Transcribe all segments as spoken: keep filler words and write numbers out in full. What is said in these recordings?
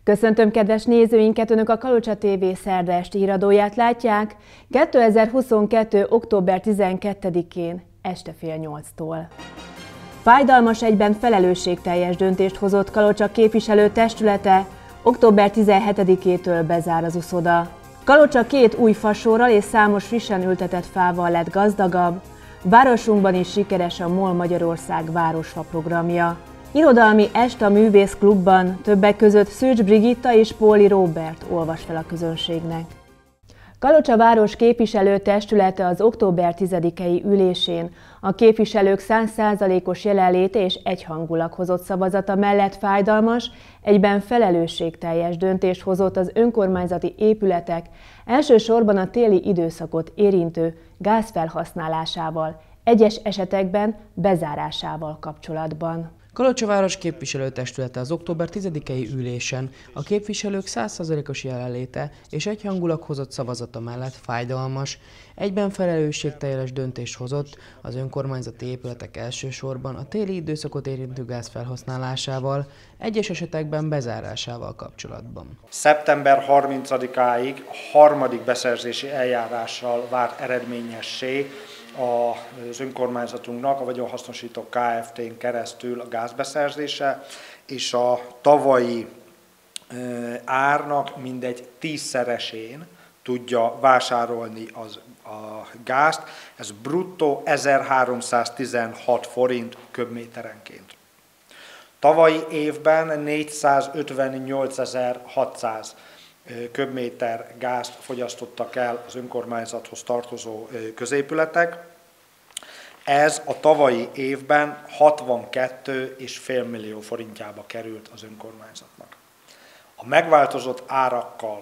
Köszöntöm kedves nézőinket, Önök a Kalocsa té vé szerda esti híradóját látják kétezer-huszonkettő. október tizenkettedikén este fél nyolctól. Fájdalmas, egyben felelősségteljes döntést hozott Kalocsa képviselőtestülete, október tizenhetedikétől bezár az uszoda. Kalocsa két új fasórral és számos frissen ültetett fával lett gazdagabb, városunkban is sikeres a MOL Magyarország Városfa programja. Irodalmi est a Művész Klubban, többek között Szűcs Brigitta és Póli Róbert olvas fel a közönségnek. Kalocsa város képviselőtestülete az október tizedikei ülésén a képviselők száz százalékos jelenléte és egyhangulag hozott szavazata mellett fájdalmas, egyben felelősségteljes döntést hozott az önkormányzati épületek, elsősorban a téli időszakot érintő gáz felhasználásával, egyes esetekben bezárásával kapcsolatban. Kalocsa város képviselőtestülete az október tizedikei ülésen a képviselők száz százalékos jelenléte és egyhangulag hozott szavazata mellett fájdalmas, egyben felelősségteljes döntést hozott az önkormányzati épületek elsősorban a téli időszakot érintő gáz felhasználásával, egyes esetekben bezárásával kapcsolatban. szeptember harmincadikáig a harmadik beszerzési eljárással vált eredményessé az önkormányzatunknak, a vagyonhasznosító Kft-n keresztül a gázbeszerzése, és a tavalyi árnak mindegy tízszeresén tudja vásárolni az, a gázt, ez bruttó ezerháromszáztizenhat forint köbméterenként. Tavalyi évben négyszázötvennyolcezer-hatszáz köbméter gázt fogyasztottak el az önkormányzathoz tartozó középületek. Ez a tavalyi évben hatvankettő egész öt millió forintjába került az önkormányzatnak. A megváltozott árakkal,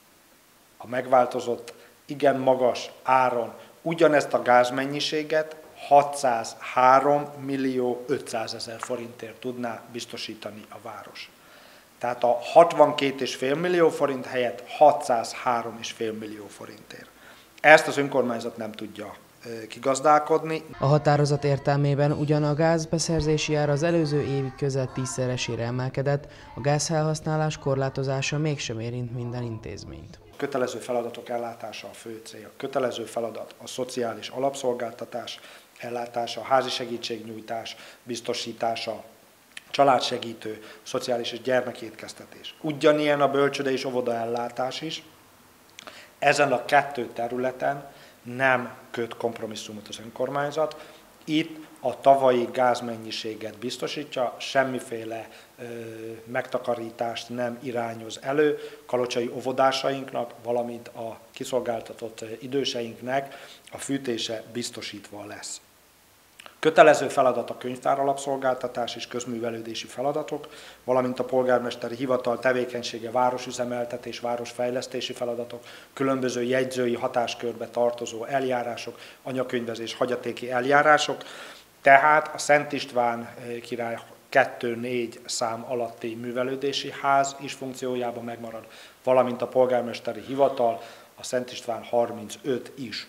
a megváltozott igen magas áron ugyanezt a gázmennyiséget hatszázhárom millió ötszázezer forintért tudná biztosítani a város. Tehát a hatvankét egész öt millió forint helyett hatszázhárom egész öt millió forintért. Ezt az önkormányzat nem tudja kigazdálkodni. A határozat értelmében ugyan a gázbeszerzési ár az előző évi közel tízszeresére emelkedett, a gázfelhasználás korlátozása mégsem érint minden intézményt. Kötelező feladatok ellátása a fő cél. Kötelező feladat a szociális alapszolgáltatás ellátása, a házi segítségnyújtás biztosítása, családsegítő, szociális és gyermekétkeztetés. Ugyanilyen a bölcsőde és óvodaellátás is. Ezen a kettő területen nem köt kompromisszumot az önkormányzat. Itt a tavalyi gázmennyiséget biztosítja, semmiféle ö, megtakarítást nem irányoz elő kalocsai óvodásainknak, valamint a kiszolgáltatott időseinknek a fűtése biztosítva lesz. Kötelező feladat a könyvtár alapszolgáltatás és közművelődési feladatok, valamint a polgármesteri hivatal tevékenysége, városüzemeltetés, városfejlesztési feladatok, különböző jegyzői hatáskörbe tartozó eljárások, anyakönyvezés, hagyatéki eljárások, tehát a Szent István király kettő négy szám alatti művelődési ház is funkciójában megmarad, valamint a polgármesteri hivatal, a Szent István harmincöt is.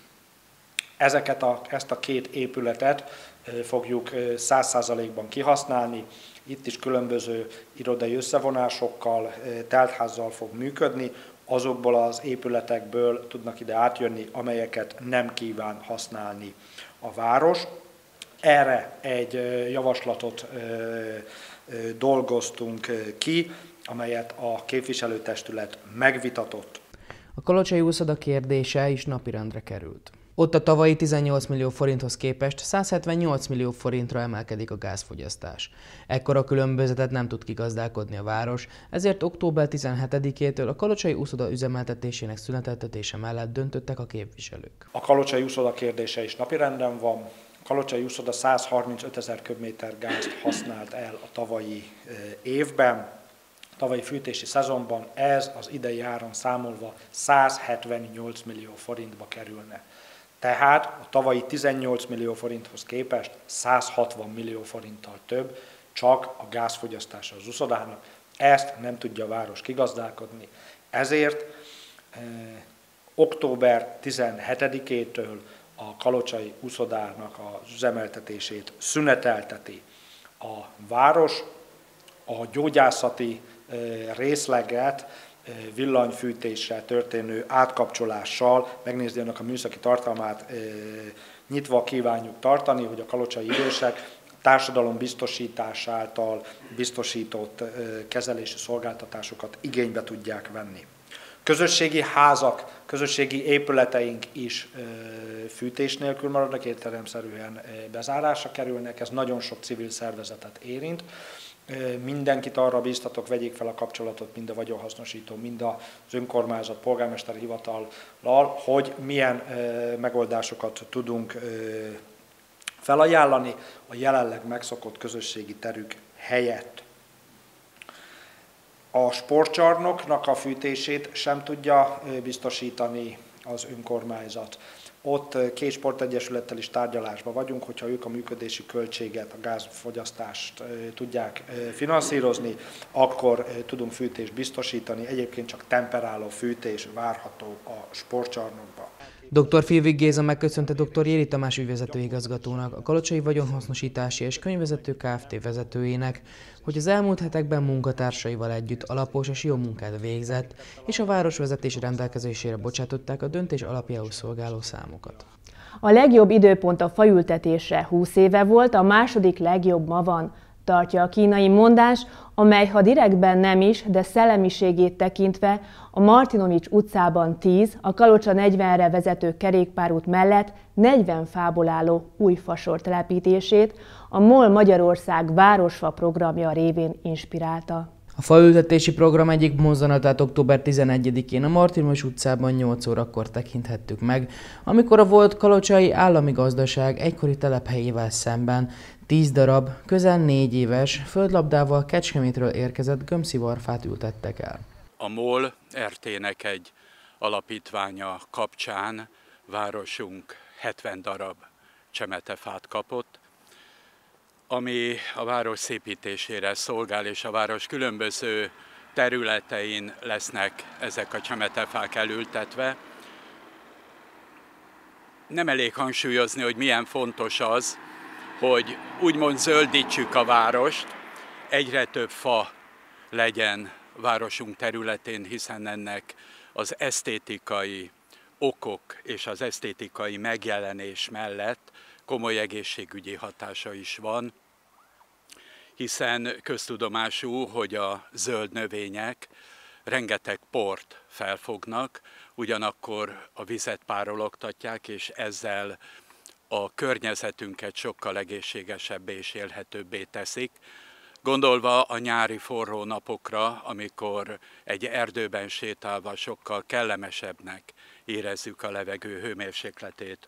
Ezeket a, ezt a két épületet fogjuk száz százalékban kihasználni. Itt is különböző irodai összevonásokkal, teltházzal fog működni. Azokból az épületekből tudnak ide átjönni, amelyeket nem kíván használni a város. Erre egy javaslatot dolgoztunk ki, amelyet a képviselőtestület megvitatott. A kalocsai úszoda kérdése is napirendre került. Ott a tavalyi tizennyolc millió forinthoz képest száz hetvennyolc millió forintra emelkedik a gázfogyasztás. Ekkora különbözetet nem tud kigazdálkodni a város, ezért október tizenhetedikétől a kalocsai úszoda üzemeltetésének szüneteltetése mellett döntöttek a képviselők. A kalocsai úszoda kérdése is napirenden van. A kalocsai úszoda száz harmincöt ezer köbméter gázt használt el a tavalyi évben. A tavalyi fűtési szezonban ez az idei áron számolva száz hetvennyolc millió forintba kerülne. Tehát a tavalyi tizennyolc millió forinthoz képest száz hatvan millió forinttal több csak a gázfogyasztása az uszodának. Ezt nem tudja a város kigazdálkodni. Ezért eh, október tizenhetedikétől a kalocsai uszodának az üzemeltetését szünetelteti a város, a gyógyászati részleget villanyfűtésre történő átkapcsolással, megnézni annak a műszaki tartalmát, nyitva kívánjuk tartani, hogy a kalocsai idősek társadalom biztosítás által biztosított kezelési szolgáltatásokat igénybe tudják venni. Közösségi házak, közösségi épületeink is fűtés nélkül maradnak, értelemszerűen bezárásra kerülnek, ez nagyon sok civil szervezetet érint. Mindenkit arra bíztatok, vegyék fel a kapcsolatot mind a vagyonhasznosító, mind az önkormányzat, polgármesteri hivatallal, hogy milyen megoldásokat tudunk felajánlani a jelenleg megszokott közösségi terük helyett. A sportcsarnoknak a fűtését sem tudja biztosítani az önkormányzat. Ott két sportegyesülettel is tárgyalásban vagyunk, hogyha ők a működési költséget, a gázfogyasztást tudják finanszírozni, akkor tudunk fűtést biztosítani. Egyébként csak temperáló fűtés várható a sportcsarnokban. doktor Filvig Géza megköszönte doktor Jéri Tamás ügyvezetőigazgatónak, a Kalocsai Vagyonhasznosítási és Könyvvezető Kft. Vezetőjének, hogy az elmúlt hetekben munkatársaival együtt alapos és jó munkát végzett, és a városvezetés rendelkezésére bocsátották a döntés alapjául szolgáló számokat. A legjobb időpont a faültetésre húsz éve volt, a második legjobb ma van, tartja a kínai mondás, amely ha direktben nem is, de szellemiségét tekintve a Martinovics utcában tíz, a Kalocsa negyvenre vezető kerékpárút mellett negyven fából álló új fasor telepítését a MOL Magyarország Városfa programja révén inspirálta. A faültetési program egyik mozzanatát október tizenegyedikén a Martinovics utcában nyolc órakor tekinthettük meg, amikor a volt Kalocsai Állami Gazdaság egykori telephelyével szemben tíz darab, közel négy éves földlabdával Kecskemétről érkezett gömbszivarfát ültettek el. A MOL er té-nek egy alapítványa kapcsán városunk hetven darab csemetefát kapott, ami a város szépítésére szolgál, és a város különböző területein lesznek ezek a csemetefák elültetve. Nem elég hangsúlyozni, hogy milyen fontos az, hogy úgymond zöldítsük a várost, egyre több fa legyen városunk területén, hiszen ennek az esztétikai okok és az esztétikai megjelenés mellett komoly egészségügyi hatása is van, hiszen köztudomású, hogy a zöld növények rengeteg port felfognak, ugyanakkor a vizet párologtatják, és ezzel a környezetünket sokkal egészségesebbé és élhetőbbé teszik. Gondolva a nyári forró napokra, amikor egy erdőben sétálva sokkal kellemesebbnek érezzük a levegő hőmérsékletét.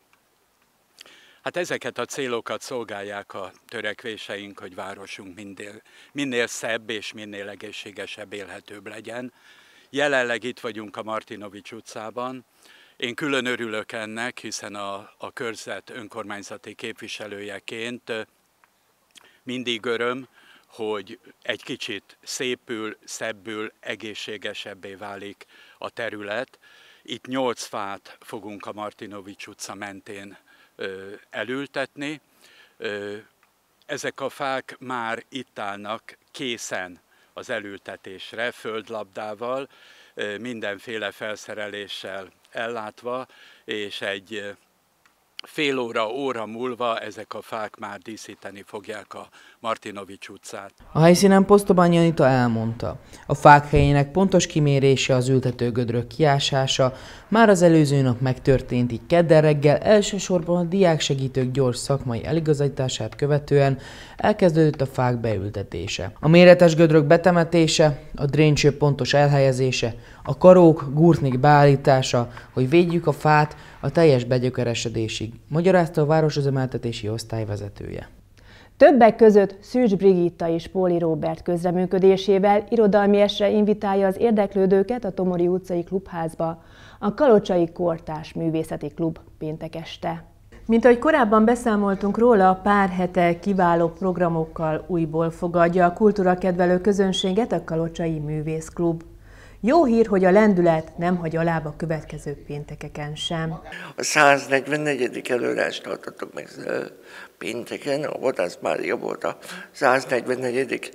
Hát ezeket a célokat szolgálják a törekvéseink, hogy városunk minél, minél szebb és minél egészségesebb, élhetőbb legyen. Jelenleg itt vagyunk a Martinovics utcában. Én külön örülök ennek, hiszen a, a körzet önkormányzati képviselőjeként mindig öröm, hogy egy kicsit szépül, szebbül, egészségesebbé válik a terület. Itt nyolc fát fogunk a Martinovics utca mentén ö, elültetni. Ö, ezek a fák már itt állnak készen az elültetésre, földlabdával, ö, mindenféle felszereléssel ellátva, és egy fél óra, óra múlva ezek a fák már díszíteni fogják a Martinovics utcát. A helyszínen Posztobányi Anita elmondta, a fák helyének pontos kimérése, az ültetőgödrök kiásása már az előző nap megtörtént, így kedden reggel elsősorban a diáksegítők gyors szakmai eligazítását követően elkezdődött a fák beültetése. A méretes gödrök betemetése, a dréncső pontos elhelyezése, a karók, gurtnik beállítása, hogy védjük a fát a teljes begyökeresedésig, magyarázta a városüzemeltetési osztály vezetője. Többek között Szűcs Brigitta és Póli Róbert közreműködésével irodalmi estre invitálja az érdeklődőket a Tomori utcai klubházba a Kalocsai Kortárs Művészeti Klub péntek este. Mint ahogy korábban beszámoltunk róla, pár hete kiváló programokkal újból fogadja a kultúrakedvelő közönséget a Kalocsai Művészklub. Jó hír, hogy a lendület nem hagy alább a következő péntekeken sem. A száznegyvennegyedik előadást tartottuk meg pénteken, a Vadász Mária volt a száznegyvennegyedik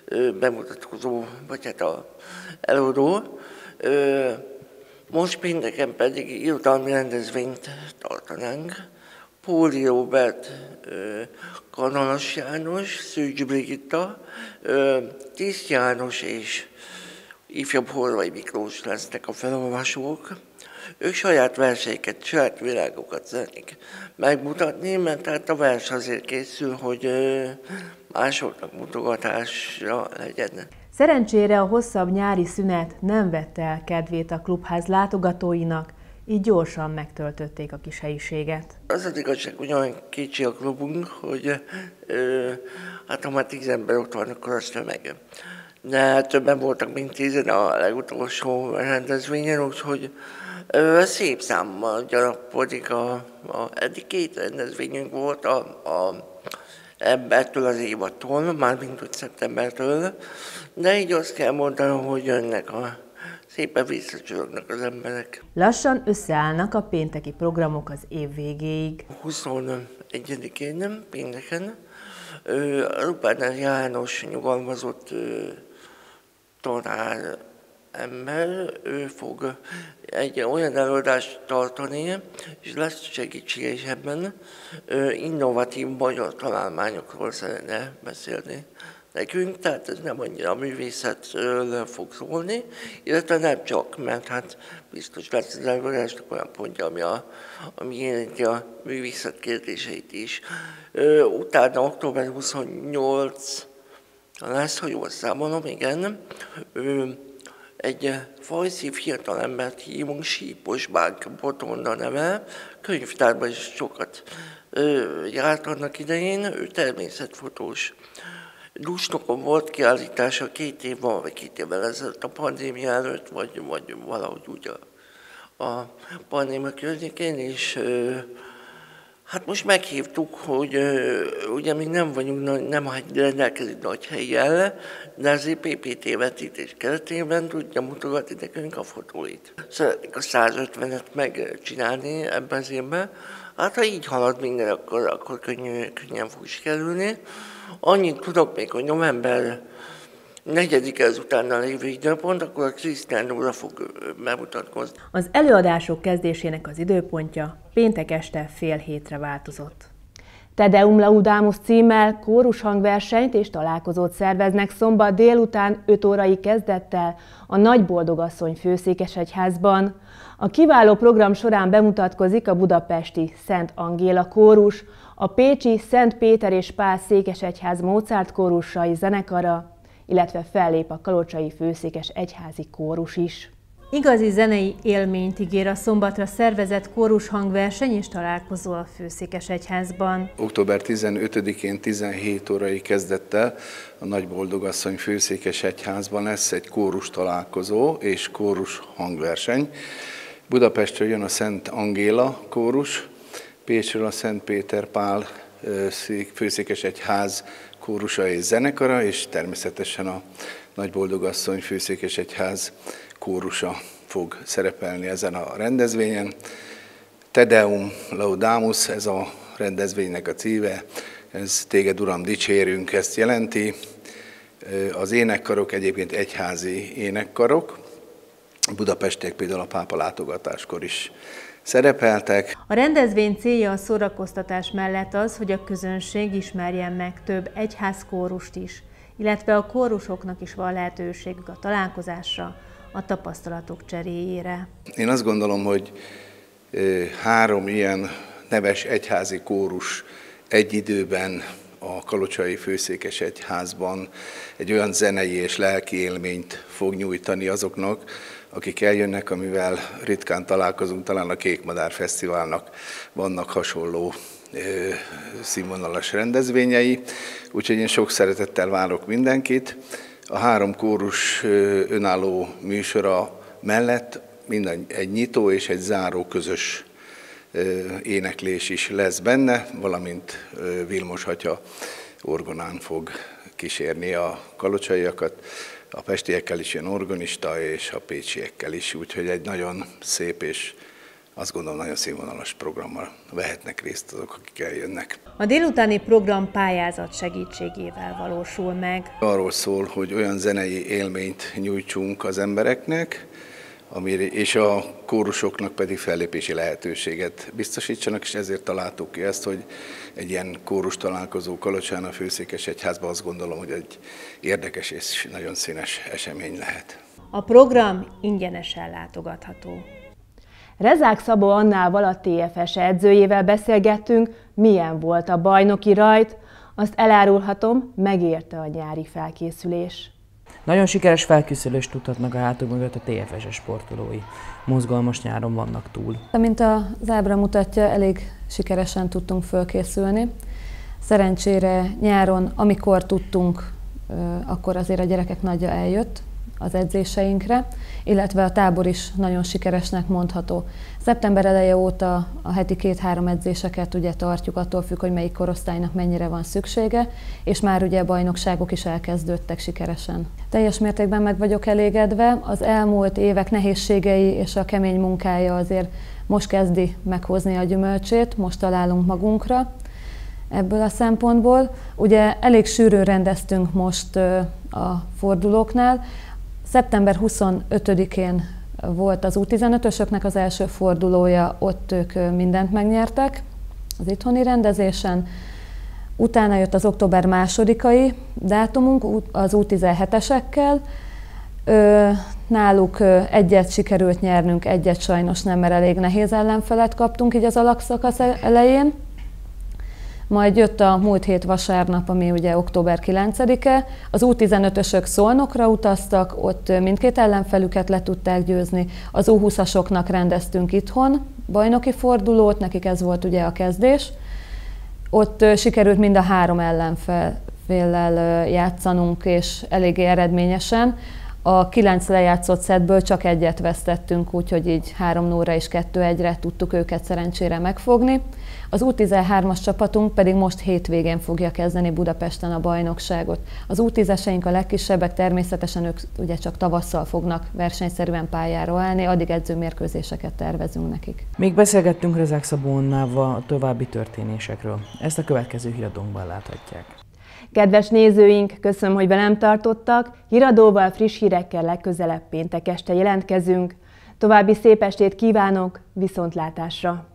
bemutatkozó, vagy hát a előadó. Most pénteken pedig irodalmi rendezvényt tartanánk. Póli Róbert, Kanalas János, Szűcs Brigitta, Tiszt János és ifjabb Horvai Miklós lesznek a felolvasók. Ők saját verseiket, saját világokat szeretnék megmutatni, mert hát a vers azért készül, hogy másoknak mutogatásra legyen. Szerencsére a hosszabb nyári szünet nem vette el kedvét a klubház látogatóinak, így gyorsan megtöltötték a kis helyiséget. Az az igazság, hogy olyan kicsi a klubunk, hogy ö, hát ha már tíz ember ott van, akkor az tömeg. De többen voltak, mint tízen a legutolsó rendezvényen, úgyhogy ö, szép számmal gyarapodik a, a eddig két rendezvényünk volt a, a ettől az évattól, mármint úgy szeptembertől, de így azt kell mondanom, hogy jönnek a szépen visszacsörögnek az emberek. Lassan összeállnak a pénteki programok az év végéig. huszonegyedikén pénteken Rupáner János nyugalmazott tanár ember, ő fog egy olyan előadást tartani, és lesz segítsége is ebben, innovatív magyar találmányokról szeretne beszélni nekünk, tehát ez nem annyira a művészetről fog szólni, illetve nem csak, mert hát biztos lesz az előadásnak olyan pontja, ami, a, ami érinti a művészet kérdéseit is. Utána október huszonnyolcadikán lesz, ha jól számolom, igen, egy fajszív fiatalembert hívunk, Sípos Bánk Botondra neve, könyvtárban is sokat járt annak idején, ő természetfotós. Dusnokon volt kiállítása két év van, vagy két évvel ezelőtt a pandémia előtt, vagy, vagy valahogy úgy a, a pandémia környékén, és hát most meghívtuk, hogy ugye még nem vagyunk, nem rendelkezünk nagy hellyel, de azért pé pé té vetítés keretében tudja mutogatni nekünk a fotóit. Szeretnék a százötvenet megcsinálni ebben az évben. Hát ha így halad minden, akkor, akkor könnyű, könnyen fog sikerülni. Annyit tudok még, hogy november negyedike az utána lévő időpont, akkor a Krisztián óra fog bemutatkozni. Az előadások kezdésének az időpontja péntek este fél hétre változott. Te Deum Laudamus címmel kórus hangversenyt és találkozót szerveznek szombat délután öt órai kezdettel a Nagyboldogasszony Főszékesegyházban. A kiváló program során bemutatkozik a budapesti Szent Angéla kórus, a pécsi Szent Péter és Pál Székesegyház Mozart kórusai zenekara, illetve fellép a kalocsai főszékesegyházi kórus is. Igazi zenei élményt ígér a szombatra szervezett kórus hangverseny és találkozó a Főszékesegyházban. október tizenötödikén tizenhét órai kezdettel a Nagyboldogasszony Főszékesegyházban lesz egy kórus találkozó és kórus hangverseny. Budapestről jön a Szent Angéla kórus, Pécsről a Szent Péter Pál Főszékesegyház kórusa és zenekara, és természetesen a Nagyboldogasszony Főszékesegyház kórusa fog szerepelni ezen a rendezvényen. Te Deum Laudamus, ez a rendezvénynek a címe, ez Téged Uram dicsérünk, ezt jelenti. Az énekkarok egyébként egyházi énekkarok, Budapestiek például a pápa látogatáskor is szerepeltek. A rendezvény célja a szórakoztatás mellett az, hogy a közönség ismerjen meg több egyházkórust is, illetve a kórusoknak is van lehetőségük a találkozásra, a tapasztalatok cseréjére. Én azt gondolom, hogy három ilyen neves egyházi kórus egy időben a kalocsai Főszékesegyházban egy olyan zenei és lelki élményt fog nyújtani azoknak, akik eljönnek, amivel ritkán találkozunk, talán a Kékmadár Fesztiválnak vannak hasonló ö, színvonalas rendezvényei, úgyhogy én sok szeretettel várok mindenkit. A három kórus ö, önálló műsora mellett minden egy nyitó és egy záró közös ö, éneklés is lesz benne, valamint ö, Vilmos atya orgonán fog kísérni a kalocsaiakat. A pestiekkel is jön organista, és a pécsiekkel is, úgyhogy egy nagyon szép és azt gondolom nagyon színvonalas programmal vehetnek részt azok, akik eljönnek. A délutáni program pályázat segítségével valósul meg. Arról szól, hogy olyan zenei élményt nyújtsunk az embereknek, és a kórusoknak pedig fellépési lehetőséget biztosítsanak, és ezért találtuk ki ezt, hogy egy ilyen kórus találkozó Kalocsán a Főszékesegyházban azt gondolom, hogy egy érdekes és nagyon színes esemény lehet. A program ingyenesen látogatható. Rezák Szabó Annával, a té ef es edzőjével beszélgettünk, milyen volt a bajnoki rajt. Azt elárulhatom, megérte a nyári felkészülés. Nagyon sikeres felkészülést tudhatnak a hátuk mögött a té ef es-es sportolói. Mozgalmas nyáron vannak túl. Mint az ábra mutatja, elég sikeresen tudtunk fölkészülni. Szerencsére nyáron, amikor tudtunk, akkor azért a gyerekek nagyja eljött az edzéseinkre, illetve a tábor is nagyon sikeresnek mondható. Szeptember eleje óta a heti két-három edzéseket ugye tartjuk, attól függ, hogy melyik korosztálynak mennyire van szüksége, és már ugye a bajnokságok is elkezdődtek sikeresen. Teljes mértékben meg vagyok elégedve, az elmúlt évek nehézségei és a kemény munkája azért most kezdi meghozni a gyümölcsét, most találunk magunkra ebből a szempontból. Ugye elég sűrűn rendeztünk most a fordulóknál. szeptember huszonötödikén volt az U tizenötösöknek az első fordulója, ott ők mindent megnyertek az itthoni rendezésen. Utána jött az október másodikai dátumunk az U tizenhetesekkel. Náluk egyet sikerült nyernünk, egyet sajnos nem, mert elég nehéz ellenfelet kaptunk így az alakszakasz elején. Majd jött a múlt hét vasárnap, ami ugye október kilencedike. Az U tizenötösök Szolnokra utaztak, ott mindkét ellenfelüket le tudták győzni. Az U húszasoknak rendeztünk itthon bajnoki fordulót, nekik ez volt ugye a kezdés. Ott sikerült mind a három ellenféllel játszanunk, és eléggé eredményesen. A kilenc lejátszott szettből csak egyet vesztettünk, úgyhogy így három nulla és kettő egyre tudtuk őket szerencsére megfogni. Az U tizenhármas csapatunk pedig most hétvégén fogja kezdeni Budapesten a bajnokságot. Az U tízeseink a legkisebbek, természetesen ők ugye csak tavasszal fognak versenyszerűen pályára állni, addig edzőmérkőzéseket tervezünk nekik. Még beszélgettünk Rezák Szabó Annával a további történésekről. Ezt a következő híradónkban láthatják. Kedves nézőink, köszönöm, hogy velem tartottak. Híradóval, friss hírekkel legközelebb péntek este jelentkezünk. További szép estét kívánok, viszontlátásra!